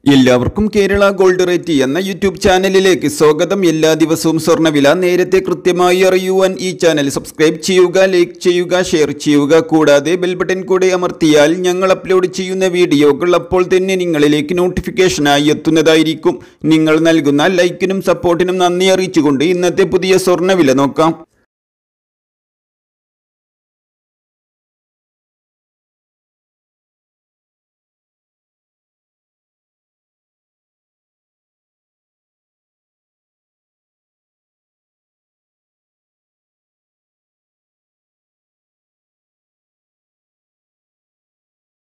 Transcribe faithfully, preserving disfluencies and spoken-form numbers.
എല്ലാവർക്കും Kerala gold rate എന്ന YouTube ചാനലിലേക്ക് സ്വാഗതം. എല്ലാ ദിവസവും സ്വർണ്ണവില നേരത്തെ കൃത്യമായി അറിയുവാൻ ഈ ചാനൽ സബ്സ്ക്രൈബ് ചെയ്യുക, ലൈക്ക് ചെയ്യുക, ഷെയർ ചെയ്യുക. കൂടാതെ ബെൽ ബട്ടൺ കൂടെ അമർത്തിയാൽ ഞങ്ങൾ അപ്ലോഡ് ചെയ്യുന്ന വീഡിയോകൾ അപ്പോൾ തന്നെ നിങ്ങളിലേക്ക് നോട്ടിഫിക്കേഷനായി എത്തുന്നതായിരിക്കും. നിങ്ങൾ നൽകുന്ന ലൈക്കിനും സപ്പോർട്ടിനും നന്ദി അറിയിച്ചുകൊണ്ട് ഇന്നത്തെ പുതിയ സ്വർണ്ണവില നോക്കാം.